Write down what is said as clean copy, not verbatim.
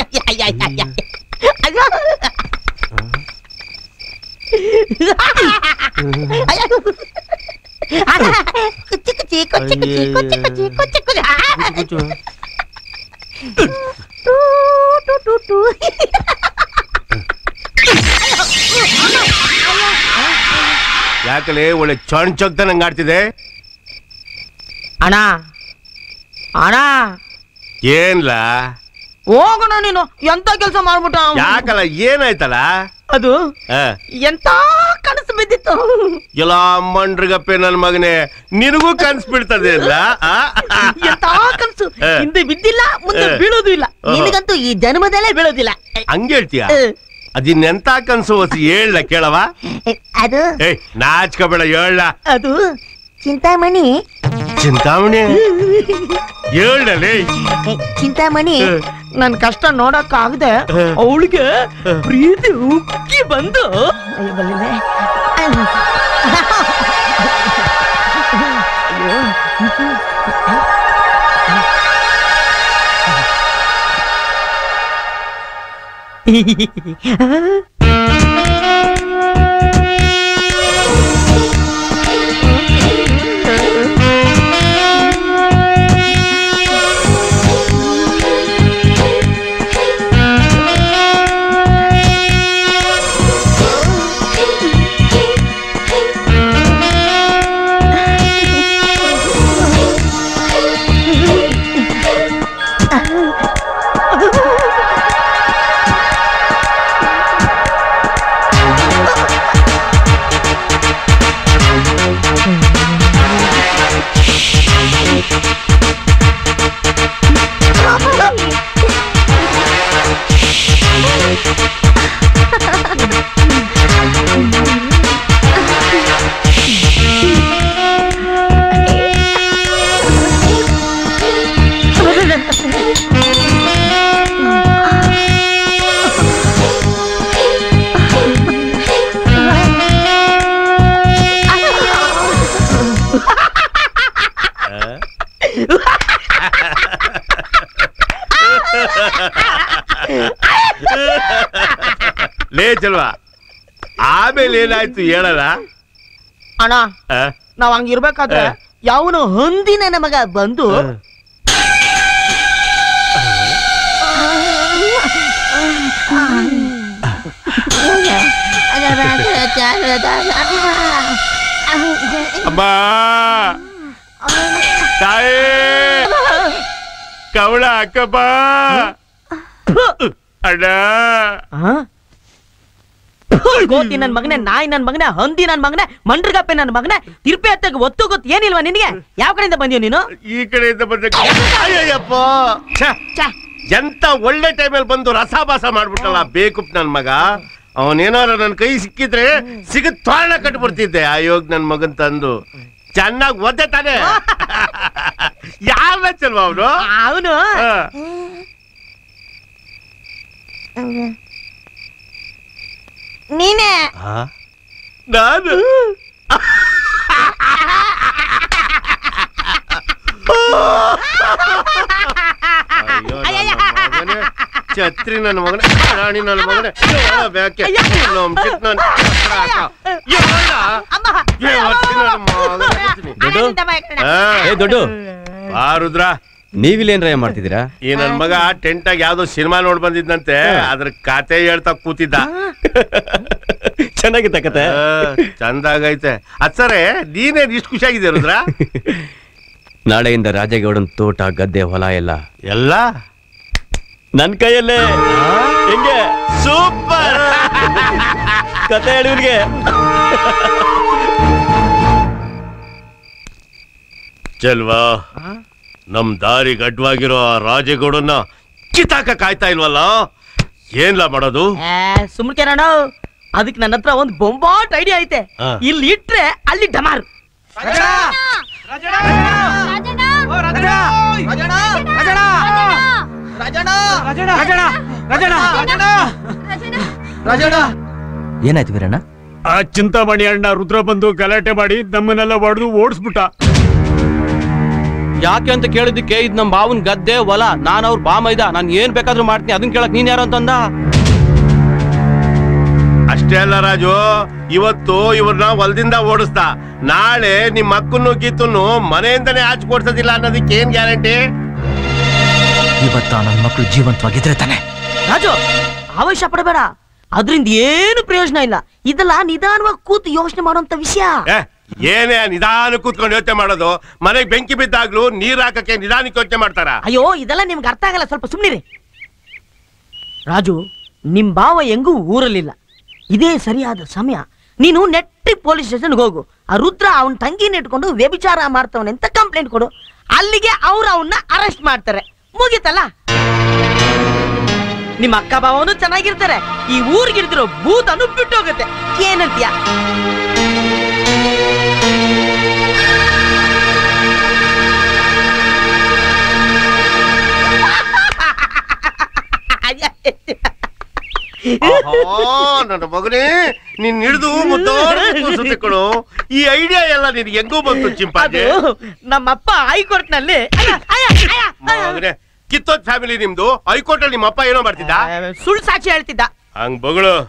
ಯಾಕಲೆ ಒಳ್ಳೆ ಚೊಂಚೊಕ್ತ ನಂಗೆ ಆಡ್ತಿದೆ. ಅಣ್ಣ ಅಣ್ಣ ಏನ್ಲ ಹೋಗೋಣ ನೀನು ಎಂತ ಕೆಲಸ ಮಾಡ್ಬಿಟ್ಟ. ಯಾಕಲ್ಲ ಏನಾಯ್ತಲ್ಲ? ಅದು ಎಂತ ಕನಸು ಬಿದ್ದಿತ್ತು. ಎಲ್ಲ ಮಂಡ್ರಿಗಪ್ಪೆ ನನ್ ಮಗನೇ, ನಿನಗೂ ಕನ್ಸು ಬಿಡ್ತದೆ ಅಲ್ಲ? ಎಂತ ಕನಸು, ಹಿಂದೆ ಬಿದ್ದಿಲ್ಲ ಮುಂದೆ ಬೀಳೋದು ಇಲ್ಲ, ನಿನಗಂತೂ ಈ ಜನ್ಮದಲ್ಲೇ ಬೀಳೋದಿಲ್ಲ. ಹಂಗ ಹೇಳ್ತೀಯ? ಅದಿನ್ನೆಂತ ಕನ್ಸು ಹೊಸಿ ಹೇಳ ಕೇಳವ. ಅದು ನಾಚ್ಕೋಬೇಡ ಹೇಳ. ಅದು ಚಿಂತಾಮಣಿ. ಚಿಂತಾಮಣಿ ಹೇಳಲೇ. ಚಿಂತಾಮಣಿ ನನ್ ಕಷ್ಟ ನೋಡಕ್ ಆಗದೆ ಅವಳಿಗೆ ಪ್ರೀತಿ ಉಕ್ಕಿ ಬಂದು ಲೇ ಚಲ್ವಾ, ಆಮೇಲೆ ಏನಾಯ್ತು ಹೇಳಲ್ಲ? ಅಣ್ಣ ನಾವ್ ಹಂಗಿರ್ಬೇಕಾದ್ರೆ ಯಾವನು ಹೊಂದಿನ ನಮಗ ಬಂದು ಅಮ್ಮ ತಾಯೇ ಕವಳ ಅಕ್ಕಪ್ಪ ಅಣ್ಣ ಗೋತಿ ನನ್ ಮಗನೆ, ನಾಯಿ ನನ್ ಮಗನೆ, ಹಂದಿ ನನ್ ಮಗನೆ, ಮಂಡ್ರಗಪ್ಪೆ ನನ್ ಮಗನೆ, ತಿರ್ಪೆ ಹತ್ತಾಗ ಒತ್ತು ಗೊತ್ತು ಏನಿಲ್ವಾ ನಿನಗೆ? ಯಾವ ಕಡೆಯಿಂದ ಬಂದಿಯೋ ನೀನು? ಈ ಕಡೆಯಿಂದ ಬಂದ. ಅಯ್ಯಪ್ಪ, ಎಂತ ಒಳ್ಳೆ ಟೈಮಲ್ಲಿ ಬಂದು ರಸಾಭಾಸ ಮಾಡ್ಬಿಟ್ಟಲ್ಲ ಬೇಕುಪ್ ನನ್ ಮಗ. ಅವನೇನಾರ ನನ್ ಕೈ ಸಿಕ್ಕಿದ್ರೆ ಸಿಗದ್ ತೋರಣ ಕಟ್ಬಿಡ್ತಿದ್ದೆ. ಆಯೋಗ್ ನನ್ ಮಗನ್ ತಂದು ಚೆನ್ನಾಗಿ ಒದ್ದೆ ತಾನೆ. ಯಾರ ಚಲ್ವಾ ಅವನು? ಅವನು ನೀನೇ. ನಾನು ಛತ್ರಿ ನನ್ನ ಮಗನೇ, ರಾಣಿ ನನ್ನ ಮಗನೇ, ದೊಡ್ಡ ರುದ್ರ, ನೀವಿಲ್ಲೇನ್ರ ಮಾಡ್ತಿದ್ದೀರಾ? ಈ ನನ್ ಮಗ ಟೆಂಟ್ ಆಗಿ ಯಾವ್ದೋ ಸಿನಿಮಾ ನೋಡ್ ಬಂದಿದ್ದಂತೆ, ಅದ್ರ ಕತೆ ಹೇಳ್ತಾ ಕೂತಿದ್ದ. ಚೆನ್ನಾಗಿತ್ತ ಕತೆ? ಚಂದಾಗೈತೆ. ಅಚ್ಚರೆ ನೀನೇನ್ ಇಷ್ಟು ಖುಷಿಯಾಗಿದೆ ರುದ್ರ? ನಾಳೆಯಿಂದ ರಾಜೇಗೌಡನ್ ತೋಟ, ಗದ್ದೆ, ಹೊಲ ಎಲ್ಲ ನನ್ ಕೈಯಲ್ಲೇ. ಹೆಂಗೆ? ಸೂಪರ್ ಕತೆ ಹೇಳಿವ್ರಿಗೆ. ಚಲ್ವಾ, ನಮ್ ದಾರಿಗೆ ಅಡ್ವಾಗಿರೋ ರಾಜೇಗೌಡನ್ನ ಕಿತಾಕ ಕಾಯ್ತಾ ಇಲ್ವಲ್ಲ, ಏನ್ಲಾ ಮಾಡೋದು? ಸುಮ್ಕೆ ನೋಡ, ಅದಕ್ಕೆ ನನ್ನ ಹತ್ರ ಒಂದು ಬೊಂಬಾಟ್ ಐಡಿಯಾ ಐತೆ. ಇಲ್ಲಿ ಇಟ್ರೆ ಅಲ್ಲಿ ಡಮಾರ್. ಏನಾಯ್ತು ವೀರಣ್ಣ? ಆ ಚಿಂತಾಮಣಿ ಅಣ್ಣ ರುದ್ರ ಬಂದು ಗಲಾಟೆ ಮಾಡಿ ನಮ್ಮನ್ನೆಲ್ಲ ಹೊಡೆದು ಓಡಿಸ್ಬಿಟ್ಟ. ಯಾಕೆ ಅಂತ ಕೇಳಿದ್ದಕ್ಕೆ ಇದ್ ನಮ್ ಬಾವನ್ ಗದ್ದೆ ಹೊಲ, ನಾನ್ ಅವ್ರ ಬಾಮೈದ, ನಾನ್ ಏನ್ ಬೇಕಾದ್ರೂ ಮಾಡ್ತೀನಿ, ಅದನ್ನ ಕೇಳಕ್ ನೀನ್ ಯಾರು ಅಂತಂದ. ಅಷ್ಟೇ ಅಲ್ಲ ರಾಜು, ಇವತ್ತು ಇವ್ರನ್ನ ಹೊಲದಿಂದ ಓಡಿಸ್ತಾ, ನಾಳೆ ನಿಮ್ ಅಕ್ಕನ್ನು ಗೀತನ್ನು ಮನೆಯಿಂದನೇ ಆಚೆ ಕೊಡ್ಸೋದಿಲ್ಲ ಅನ್ನೋದಕ್ಕೆ ಏನ್ ಗ್ಯಾರಂಟಿ? ಇವತ್ತ ನನ್ ಮಕ್ಳು ಜೀವಂತವಾಗಿದ್ರೆ ತಾನೆ. ರಾಜು ಆವೇಶ ಪಡಬೇಡ, ಅದ್ರಿಂದ ಏನು ಪ್ರಯೋಜನ ಇಲ್ಲ. ಇದೆಲ್ಲ ನಿಧಾನವಾಗಿ ಕೂತು ಯೋಚನೆ ಮಾಡುವಂತ ವಿಷಯ. ಏನೇ ನಿಧಾನ ಕೂತ್ಕೊಂಡು ಯೋಚನೆ ಮಾಡೋದು? ಮನೆಗೆ ಬೆಂಕಿ ಬಿದ್ದಾಗ್ಲೂ ನೀರ್ ಹಾಕಕ್ಕೆ ನಿಧಾನಕ್ಕೆ ಯೋಚನೆ ಮಾಡ್ತಾರ? ಅಯ್ಯೋ ಇದೆಲ್ಲ ನಿಮ್ಗೆ ಅರ್ಥ ಆಗಲ್ಲ, ಸ್ವಲ್ಪ ಸುಮ್ನಿರಿ. ರಾಜು ನಿಮ್ ಭಾವ ಹೆಂಗೂ ಊರಲ್ಲಿಲ್ಲ, ಇದೇ ಸರಿಯಾದ ಸಮಯ. ನೀನು ನೆಟ್ಟಿ ಪೊಲೀಸ್ ಸ್ಟೇಷನ್ಗೆ ಹೋಗು, ಆ ರುದ್ರ ಅವನ ತಂಗಿನ ಇಟ್ಕೊಂಡು ವ್ಯಭಿಚಾರ ಮಾಡ್ತವನೆ ಅಂತ ಕಂಪ್ಲೇಂಟ್ ಕೊಡು. ಅಲ್ಲಿಗೆ ಅವ್ರು ಅವನ್ನ ಅರೆಸ್ಟ್ ಮಾಡ್ತಾರೆ, ಮುಗೀತಲ್ಲ. ನಿಮ್ಮ ಅಕ್ಕ ಭಾವನು ಚೆನ್ನಾಗಿರ್ತಾರೆ, ಈ ಊರಿಗಿರ್ತಿರೋ ಭೂತನು ಬಿಟ್ಟು ಹೋಗುತ್ತೆ. ಏನಂತೀಯ? ನನ್ನ ಮಗನೇ, ನೀನ್ ಹಿಡಿದು ಮುದ್ದೋರ್ಸುತ್ತೆ ಕಣೋ. ಈ ಐಡಿಯಾ ಎಲ್ಲ ನಿನ್ಗೆ ಹೆಂಗೋ ಬಂತು ಚಿಂಪಾಜಿ? ನಮ್ಮಪ್ಪ ಹೈಕೋರ್ಟ್ ನಲ್ಲಿ ಕಿತ್ತೋದ್ ಫ್ಯಾಮಿಲಿ ನಿಮ್ದು. ಹೈಕೋರ್ಟ್ ಅಲ್ಲಿ ನಿಮ್ಮಪ್ಪ ಏನೋ ಮಾಡ್ತಿದ್ದ? ಸುಳ್ಳು ಸಾಕ್ಷಿ ಹೇಳ್ತಿದ್ದ. ಹಂಗ್ ಬಗಳು